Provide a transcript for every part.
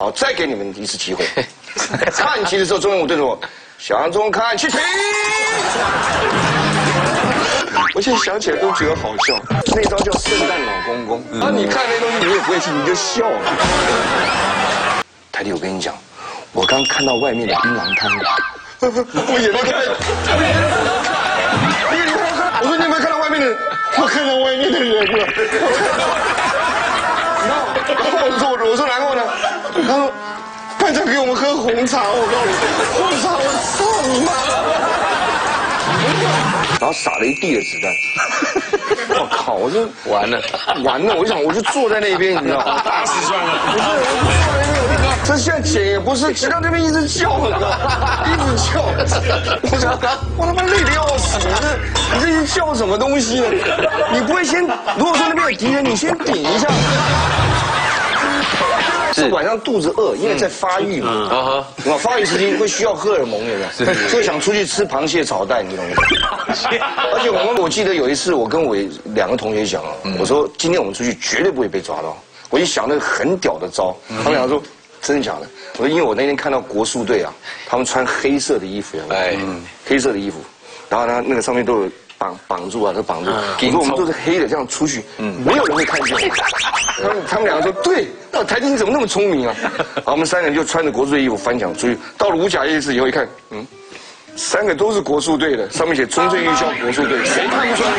好，再给你们一次机会。看齐的时候，中原舞对着我，向中看齐，停！我现在想起来都觉得好笑。那招叫圣诞老公公。然后你看那东西，你也不会听，你就笑了。台弟，我跟你讲，我刚看到外面的槟榔摊，我眼泪快。我说你有没有看到外面的人？我看到外面的人了。然后我说然后呢？他说班长给我们喝红茶，我告诉你，红茶我操你妈！然后撒了一地的子弹。我靠！我就完了。我想我就坐在那边，你知道吗？打死算了。不是，我就坐在那边。这现在剪也不是，吉他这边一直叫，你知道吗？一直叫。我想我他妈累得要死！你这是叫什么东西呢？你不会先，如果说那边有敌人，你先顶一下。是晚上肚子饿，因为在发育嘛，发育时期会需要荷尔蒙，有没有？所以想出去吃螃蟹炒蛋，你懂不懂？而且我记得有一次，我跟我2个同学讲啊，我说今天我们出去绝对不会被抓到。我一想那个很屌的招，他们俩说真的假的？我说因为我那天看到国术队啊，他们穿黑色的衣服，黑色的衣服，然后呢那个上面都有。绑住啊，都绑住。我说我们都是黑的，这样出去，没有人会看见我。他们2个说对，台弟你怎么那么聪明啊？然后我们3个人就穿着国术队衣服翻墙出去，到了五甲夜市以后一看，3个都是国术队的，上面写纯粹预校国术队，谁看不出来？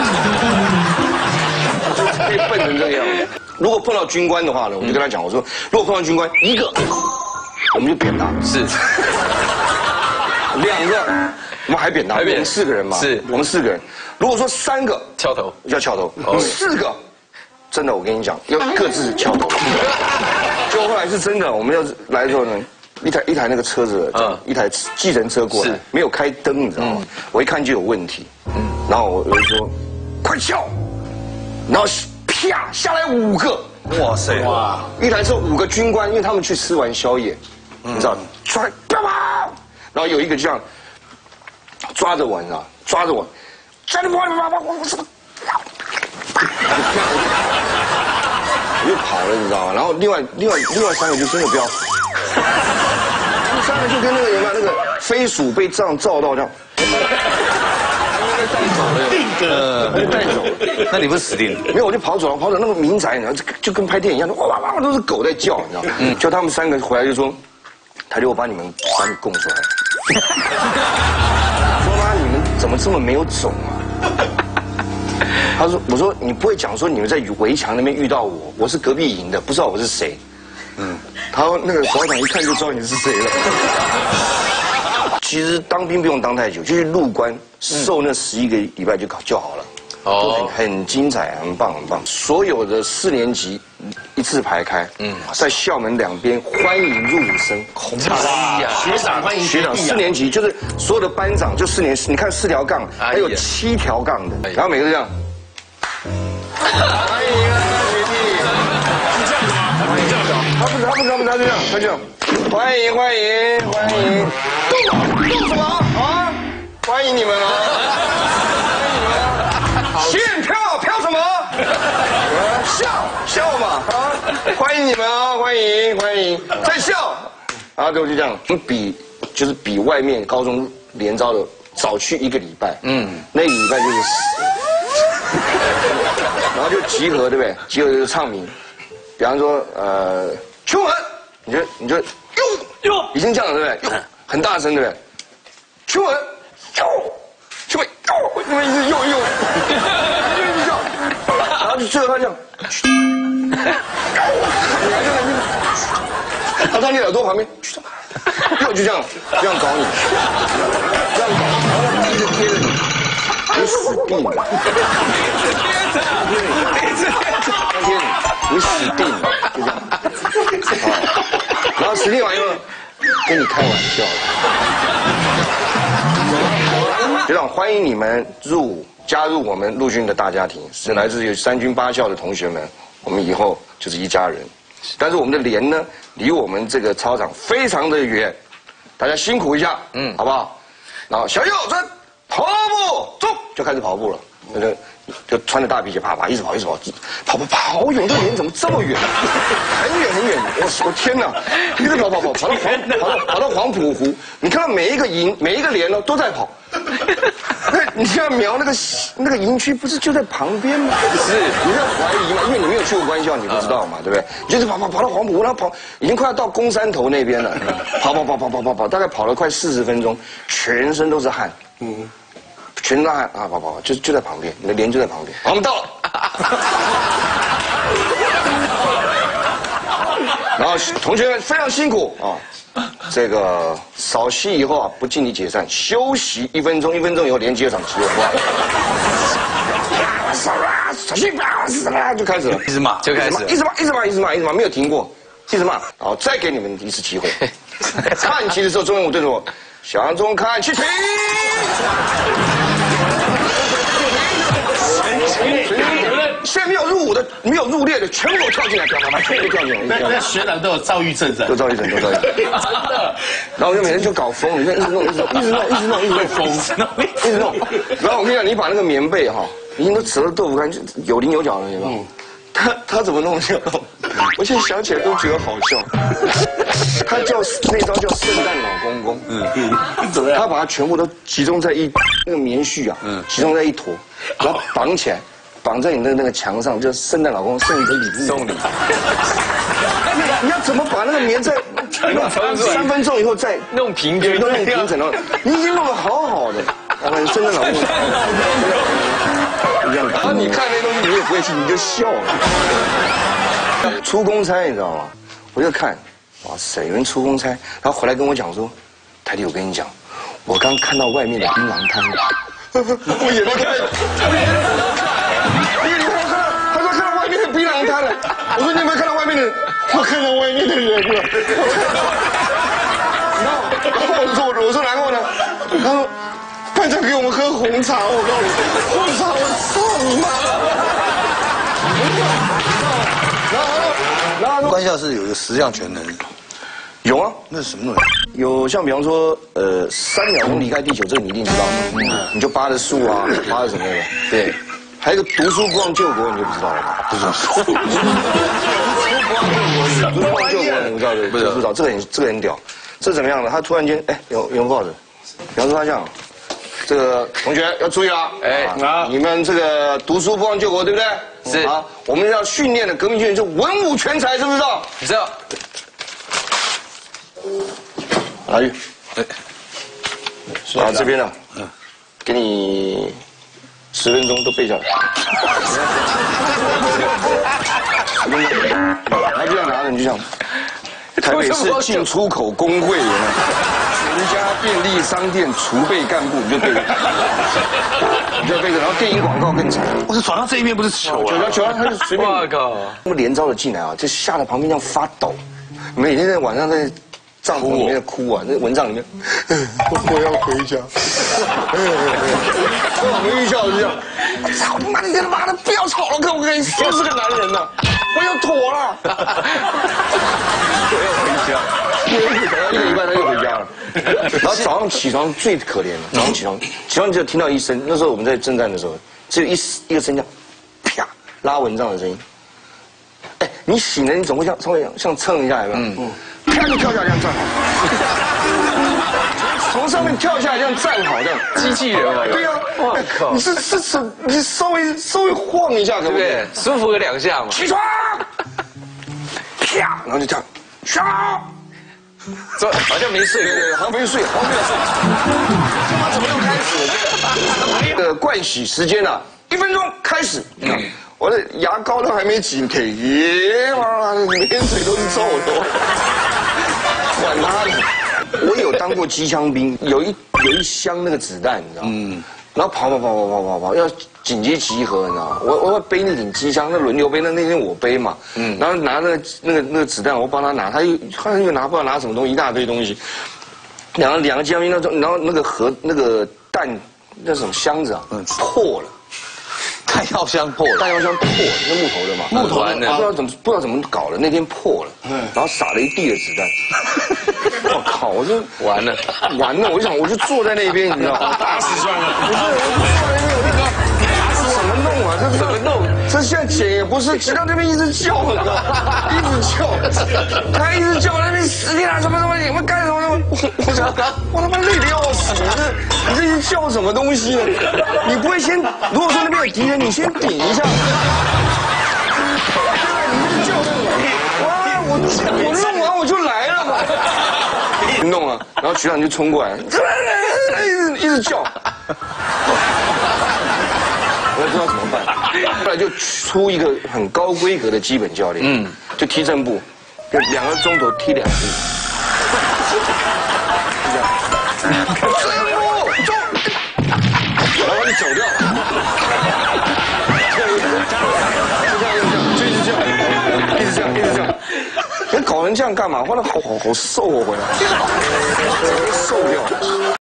可以笨成这个样子。如果碰到军官的话呢，我就跟他讲，我说如果碰到军官1个，我们就扁他。是。2个。我们还扁他，我们4个人嘛，我们4个人。如果说3个敲头，要敲头；4个，真的，我跟你讲，要各自敲头。就后来是真的，我们要来的时候呢，一台那个车子，一台计程车过来，没有开灯，你知道吗？我一看就有问题，然后我就说，快敲，然后啪下来5个，哇塞，哇，一台车5个军官，因为他们去吃完宵夜，你知道，抓，然后有一个这样。抓着我，你知道？抓着我，我就跑了，你知道吗？然后另外3个就真的不要跑，3个就跟那个什么那个飞鼠被这样照到这样，带走了，那你不是死定了？没有，我就跑走了，那个民宅，你知道，就跟拍电影一样，哇哇哇都是狗在叫，你知道吗？就他们3个回来就说，台弟我把你供出来。怎么这么没有种啊？我说你不会讲说你们在围墙那边遇到我是隔壁营的，不知道我是谁。他说那个保长一看就知道你是谁了。其实当兵不用当太久，就去入关受那11个礼拜就好了。都很精彩，很棒很棒。所有的4年级一字排开，在校门2边欢迎入伍生，学长欢迎学长。4年级就是所有的班长就4年，你看4条杠，还有7条杠的，然后每个都这样。欢迎啊，学弟！是这样子吗？这样子啊？他就这样，欢迎。动什么啊？欢迎你们啊！现票什么？笑嘛啊！欢迎你们啊！欢迎！再笑啊！对，就这样，就是比外面高中联招的早去1个礼拜，那1个礼拜就是死，然后就集合，对不对？集合就是唱名，比方说出门，你就哟，已经这样了，对不对？哟，很大声，对不对？出门，出门，那么一直又。然后就最后他这样，他在你耳朵旁边，又就这样搞你，然后他一直贴着你，你死定了，你死定了，就这样，然后死定完以后，跟你开玩笑，学长欢迎你们加入我们陆军的大家庭，是来自于3军8校的同学们，我们以后就是一家人。但是我们的连呢，离我们这个操场非常的远，大家辛苦一下，好不好？然后小右转，跑步，走，就开始跑步了。 就穿着大皮鞋啪啪一直跑，好远，这连怎么这么远？很远，我天哪！一直跑到黄埔湖，你看到每一个连呢都在跑。你现在瞄那个营区不是就在旁边吗？是，你在怀疑嘛？因为你没有去过官校，你不知道嘛，对不对？你就是跑到黄埔湖，然后已经快要到公山头那边了，跑，大概跑了快40分钟，全身都是汗，全身都汗啊，跑，就在旁边，你的连就在旁边。好，我们到了。然后同学们非常辛苦啊。这个扫息以后啊，不敬礼解散，休息1分钟，1分钟以后连接场集合，扫息就开始了， 一直骂， 一直骂，没有停过，一直骂，然后再给你们一次机会，看齐的时候，中原舞对着我，向中看齐停。现在没有入伍的、没有入列的，全部给我跳进来，全部跳进来。 那学长都有躁郁症是吧？ 都躁郁症。真的。然后我就每天就搞疯，你看一直弄，然后我跟你讲，你把那个棉被哈，已经都折了豆腐干，就有棱有角了，你知道吗？他怎么弄这个？我现在想起来都觉得好笑。他那招叫圣诞老公公。怎么样？他把它全部都集中在那个棉絮啊，集中在一坨，然后绑起来。绑在你的那个墙上，就是圣诞老公送你的礼物。送礼。你要怎么把那个棉在3分钟以后再弄平均， 弄平整了？你已经弄得好的，圣诞老公。然后你看那东西，你也不会信，你就笑了。出公差你知道吗？我就看，哇塞，有人出公差，然后回来跟我讲说，台弟，我跟你讲，我刚看到外面的槟榔摊。我眼都看。他说看到外面的槟榔摊了。我说你有没有看到外面的人？我看到外面的人了。然后我说然后呢？他说班长给我们喝红茶，我告诉你，红茶我操你妈！然后官校是有一个10项全能。 有啊， 那是什么东西？ 有像比方说，3秒钟离开地球，这个你一定知道吗？你就扒着树啊，扒着什么的。对。还有一个读书不忘救国，你就不知道了吧？不知道。读书不忘救国，你不知道对？不知道。这个很屌。这怎么样呢？他突然间，有报纸，比方说他这样，这个同学要注意了，你们这个读书不忘救国，对不对？是啊，我们要训练的革命军人就文武全才，知不知道？ 知道。 阿玉，啊这边呢，给你10分钟都背下来。他这样拿着，你就想，台北市进出口工会员，全家便利商店储备干部，你就背，然后电影广告更惨。 我是转到这一边不是糗啊， 他就随便。 我靠！ 那么连招的进来啊，就吓得旁边这样发抖，每天在晚上在帐篷里面哭啊，那蚊帐里面，我要回家。我们预校就这样，操他妈的，他妈的不要吵了，可不可以？说是个男人呐，我要妥了。我要回家。1个礼拜他又回家了。然后早上起床最可怜了，早上起床就听到一声，那时候我们在征战的时候，只有一个声叫，啪，拉蚊帐的声音。哎，你醒了，你总会稍微像蹭一下，有没有？啪就跳下来，这样站好。从上面跳下来，这样站好，这样机器人啊！ 对呀，我靠！你稍微晃一下，可不可以？ 舒服个2下嘛。 起床，啪，然后就这样，起这好像没睡， 对，好像没睡，他怎么又开始了？这个盥洗时间啊，1分钟开始。我的牙膏都还没挤，妈，连嘴都是臭的。管他的！我有当过机枪兵，有一箱那个子弹，你知道吗？然后跑，要紧急集合，你知道吗？我会背那顶机枪，那轮流背，那天我背嘛。然后拿那个子弹，我帮他拿，他又拿不知道拿什么东西，一大堆东西。两个机枪兵然后那个弹那什么箱子啊，破了。 弹药箱破了， 那木头的嘛， 木头的， 不知道怎么搞的，那天破了，然后撒了一地的子弹。我靠，我就完了，我就坐在那边，你知道吗？ 打死算了。 不是，我就坐在那边，我就怎么弄怎么弄？ 这现在剪也不是，剪到那边一直叫，一直叫，他一直叫那边使劲啊，什么什么，你们干什么什么？我说我他妈累得要死，你这是叫什么东西呢？你不会先，如果说那边有敌人，你先顶一下。你叫哇，我弄完我就来了嘛。弄了，然后局长就冲过来，一直叫。我不知道怎么办，后来就出一个很高规格的基本教练，就踢正步，就2个钟头踢2次。然后他就走掉了，就一直这样，一直这样。你搞成这样干嘛？后来好瘦哦，回来，整个瘦掉。